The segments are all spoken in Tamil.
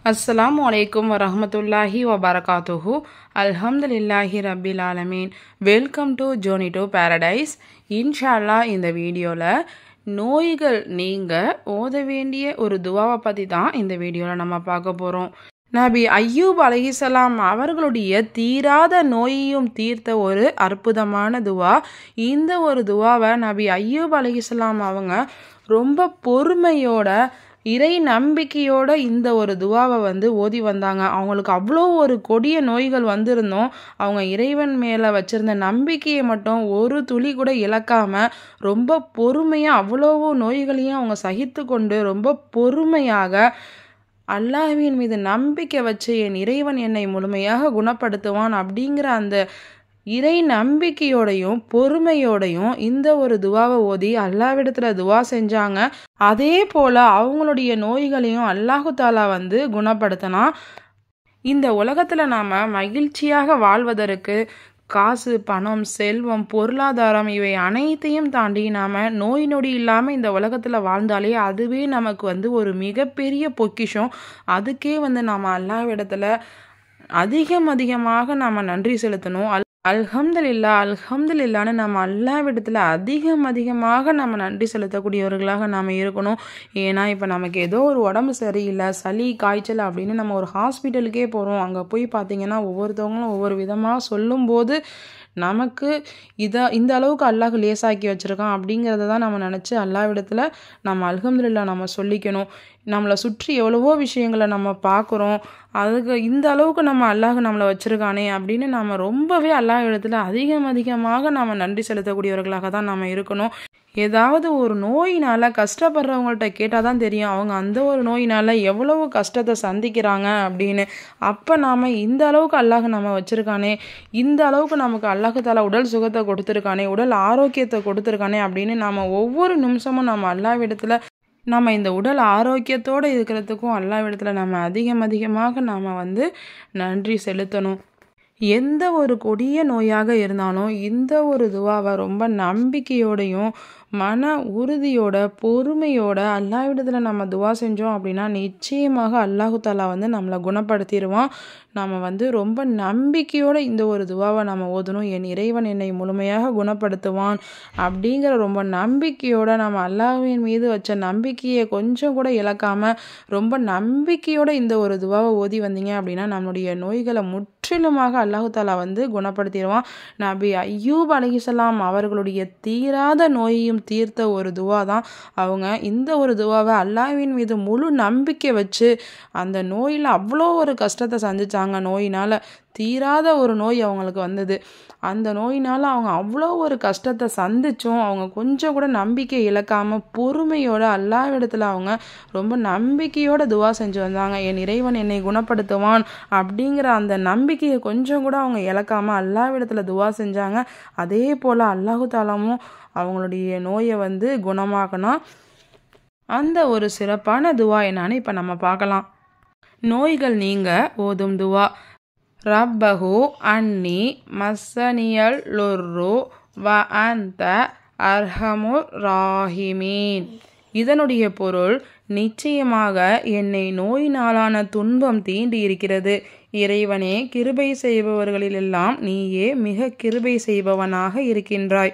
அஸ்ஸலாமு அலைக்கும் வரஹ்மத்துல்லாஹி வபரகாத்துஹு. அல்ஹம்துலில்லாஹி ரப்பில் ஆலமீன். Welcome to journey to paradise. இன்ஷா அல்லாஹ் இந்த வீடியோவில் நோய்கள் நீங்கள் ஓத வேண்டிய ஒரு துவாவை பற்றி தான் இந்த வீடியோவில் நம்ம பார்க்க போகிறோம். நபி அய்யூப் அலைஹிஸ்ஸலாம் அவர்களுடைய தீராத நோயையும் தீர்த்த ஒரு அற்புதமான துவா. இந்த ஒரு துவாவை நபி அய்யூப் அலைஹிஸ்ஸலாம் அவங்க ரொம்ப பொறுமையோட இறை நம்பிக்கையோட இந்த ஒரு துவாவை ஓதி வந்தாங்க. அவங்களுக்கு அவ்வளோ ஒரு கொடிய நோய்கள் வந்திருந்தோம். அவங்க இறைவன் மேலே வச்சிருந்த நம்பிக்கையை மட்டும் ஒரு துளி கூட இழக்காம ரொம்ப பொறுமையாக அவ்வளோ நோய்களையும் அவங்க சகித்து கொண்டு ரொம்ப பொறுமையாக அல்லாஹ்வின் மீது நம்பிக்கை வச்சு என் இறைவன் என்னை முழுமையாக குணப்படுத்துவான் அப்படிங்கிற அந்த இறை நம்பிக்கையோடையும் பொறுமையோடையும் இந்த ஒரு துவாவை ஓதி அல்லாஹ்விடத்துல துவா செஞ்சாங்க. அதே போல் அவங்களுடைய நோய்களையும் அல்லாஹு தாலா குணப்படுத்தினா. இந்த உலகத்தில் நாம் மகிழ்ச்சியாக வாழ்வதற்கு காசு, பணம், செல்வம், பொருளாதாரம் இவை அனைத்தையும் தாண்டி நாம் நோய் நொடி இல்லாமல் இந்த உலகத்தில் வாழ்ந்தாலே அதுவே நமக்கு ஒரு மிகப்பெரிய பொக்கிஷம். அதுக்கே நாம் அல்லாஹ்விடத்தில் அதிகமாக நாம் நன்றி செலுத்தணும். அல்ஹம்துலில்லான்னு நம்ம அல்லாஹ்விடத்தில் அதிகமாக நம்ம நன்றி செலுத்தக்கூடியவர்களாக நாம் இருக்கணும். ஏன்னா இப்போ நமக்கு ஏதோ ஒரு உடம்பு சரியில்லை, சளி, காய்ச்சல் அப்படின்னு நம்ம ஒரு ஹாஸ்பிட்டலுக்கே போகிறோம். அங்கே போய் பார்த்திங்கன்னா ஒவ்வொருத்தவங்களும் ஒவ்வொரு விதமாக சொல்லும்போது நமக்கு இந்த அளவுக்கு அல்லாஹ் லேசாக்கி வச்சுருக்கான் அப்படிங்கிறத தான் நம்ம நினச்சி அல்லாஹ்விடத்தில் நம்ம அல்ஹம்துலில்லா நம்ம சொல்லிக்கணும். நம்மளை சுற்றி எவ்வளவோ விஷயங்களை நம்ம பார்க்குறோம். அதுக்கு இந்த அளவுக்கு நம்ம அல்லாஹ் நம்மளை வச்சுருக்கானே அப்படின்னு நம்ம ரொம்பவே அல்லாஹ்விடத்தில் அதிகமாக நம்ம நன்றி செலுத்தக்கூடியவர்களாக தான் நம்ம இருக்கணும். ஏதாவது ஒரு நோயினால் கஷ்டப்படுறவங்கள்ட்ட கேட்டால் தான் தெரியும் அவங்க அந்த ஒரு நோயினால் எவ்வளவு கஷ்டத்தை சந்திக்கிறாங்க அப்படின்னு. அப்போ நாம் இந்த அளவுக்கு அல்லாஹ் நம்ம வச்சுருக்கானே, இந்த அளவுக்கு நமக்கு அல்லாஹ் தாலா உடல் சுகத்தை கொடுத்துருக்கானே, உடல் ஆரோக்கியத்தை கொடுத்துருக்கானே அப்படின்னு நாம் ஒவ்வொரு நிமிஷமும் நம்ம அல்லாஹ்விடத்தில் நம்ம இந்த உடல் ஆரோக்கியத்தோடு இருக்கிறதுக்கும் அல்லாஹ்விடத்தில் நம்ம அதிகமாக நாம் நன்றி செலுத்தணும். எந்த ஒரு கொடிய நோயாக இருந்தாலும் இந்த ஒரு துவாவை ரொம்ப நம்பிக்கையோடையும் மன உறுதியோட பொறுமையோட அல்லாஹ்விடத்தில் நம்ம துவா செஞ்சோம் அப்படின்னா நிச்சயமாக அல்லாஹு தாலா நம்மளை குணப்படுத்திடுவான். நம்ம ரொம்ப நம்பிக்கையோடு இந்த ஒரு துவாவை நம்ம ஓதணும். என் இறைவன் என்னை முழுமையாக குணப்படுத்துவான் அப்படிங்கிற ரொம்ப நம்பிக்கையோட நம்ம அல்லாஹ்வின் மீது வச்ச நம்பிக்கையை கொஞ்சம் கூட இழக்காமல் ரொம்ப நம்பிக்கையோட இந்த ஒரு துவாவை ஓதி வந்தீங்க அப்படின்னா நம்மளுடைய நோய்களை முற்றிலுமாக அல்லாஹு தாலா குணப்படுத்திடுவான். நபி அய்யூப் அலைஹிஸ்ஸலாம் அவர்களுடைய தீராத நோயையும் தீர்த்த ஒரு துவா தான். அவங்க இந்த ஒரு துவாவை அல்லாஹ்வின் மீது முழு நம்பிக்கை வச்சு அந்த நோயில் அவ்வளோ ஒரு கஷ்டத்தை சந்திச்சாங்க. நோயினால் தீராத ஒரு நோய் அவங்களுக்கு வந்தது. அந்த நோயினால் அவங்க அவ்வளோ ஒரு கஷ்டத்தை சந்திச்சும் அவங்க கொஞ்சம் கூட நம்பிக்கை இழக்காமல் பொறுமையோட அல்லாஹ்விடத்தில் அவங்க ரொம்ப நம்பிக்கையோட துவா செஞ்சு வந்தாங்க. என் இறைவன் என்னை குணப்படுத்துவான் அப்படிங்கிற அந்த நம்பிக்கையை கொஞ்சம் கூட அவங்க இழக்காமல் அல்லாஹ்விடத்தில் துவா செஞ்சாங்க. அதே போல் அல்லாஹு தாலாவும் அவங்களுடைய நோயை குணமாக்கினா. அந்த ஒரு சிறப்பான துவா என்னன்னு இப்போ நம்ம பார்க்கலாம். நோய்கள் நீங்க ஓதும் துவா. ரப்பஹு அன்னி மஸ்ஸனியல் லுர்ரு வ அன்த அர்ஹமுர் ராஹிமீன். இதனுடைய பொருள், நிச்சயமாக என்னை நோயினாலான துன்பம் தீண்டி இருக்கிறது. இறைவனே, கிருபை செய்பவர்களிலெல்லாம் நீயே மிக கிருபை செய்பவனாக இருக்கின்றாய்.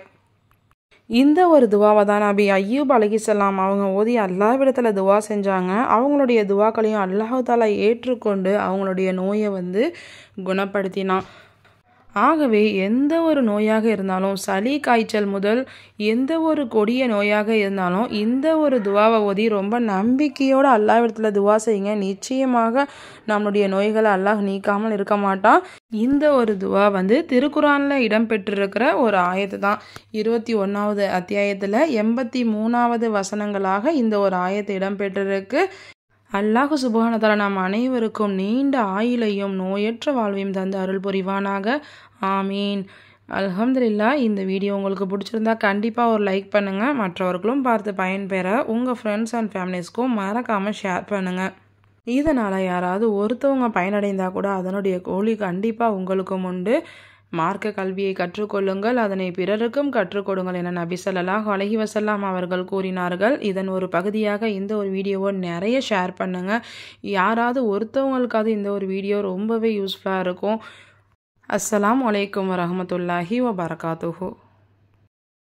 இந்த ஒரு துவாவை தான் நபி அய்யூப் அலைஹிஸ்ஸலாம் அவங்க ஓதி அல்லாஹ்விடத்தில் துவா செஞ்சாங்க. அவங்களுடைய துவாக்களையும் அல்லாஹ் தாலா ஏற்றுக்கொண்டு அவங்களுடைய நோயை குணப்படுத்தினான். ஆகவே எந்த ஒரு நோயாக இருந்தாலும், சளி காய்ச்சல் முதல் எந்த ஒரு கொடிய நோயாக இருந்தாலும் இந்த ஒரு துவாவை ஓதி ரொம்ப நம்பிக்கையோடு அல்லாஹ்விடத்தில் துவா செய்யுங்க. நிச்சயமாக நம்மளுடைய நோய்களை அல்லாஹ் நீக்காமல் இருக்க மாட்டான். இந்த ஒரு துவா திருக்குரானில் இடம்பெற்றிருக்கிற ஒரு ஆயத்து தான். 21வது அத்தியாயத்தில் 83வது வசனங்களாக இந்த ஒரு ஆயத்து இடம்பெற்றிருக்கு. அல்லாஹ் சுப்ஹானஹு வ தஆலா நாம் அனைவருக்கும் நீண்ட ஆயுளையும் நோயற்ற வாழ்வையும் தந்து அருள் புரிவானாக. ஆமீன். அல்ஹம்துலில்லா. இந்த வீடியோ உங்களுக்கு பிடிச்சிருந்தா கண்டிப்பாக ஒரு லைக் பண்ணுங்கள். மற்றவர்களும் பார்த்து பயன்பெற உங்கள் ஃப்ரெண்ட்ஸ் அண்ட் ஃபேமிலிஸ்க்கும் மறக்காமல் ஷேர் பண்ணுங்கள். இதனால் யாராவது ஒருத்தவங்க பயனடைந்தால் கூட அதனுடைய கூலி கண்டிப்பாக உங்களுக்கும் உண்டு. மார்க்க கல்வியை கற்றுக்கொள்ளுங்கள், அதனை பிறருக்கும் கற்றுக் கொடுங்கள் என நபி ஸல்லல்லாஹு அலைஹி வஸல்லம் அவர்கள் கூறினார்கள். இதன் ஒரு பகுதியாக இந்த ஒரு வீடியோவை நிறைய ஷேர் பண்ணுங்கள். யாராவது ஒருத்தவங்களுக்காவது இந்த ஒரு வீடியோ ரொம்பவே யூஸ்ஃபுல்லாக இருக்கும். அஸ்ஸலாமு அலைக்கும் வரஹ்மத்துல்லாஹி வபரகாத்துஹு.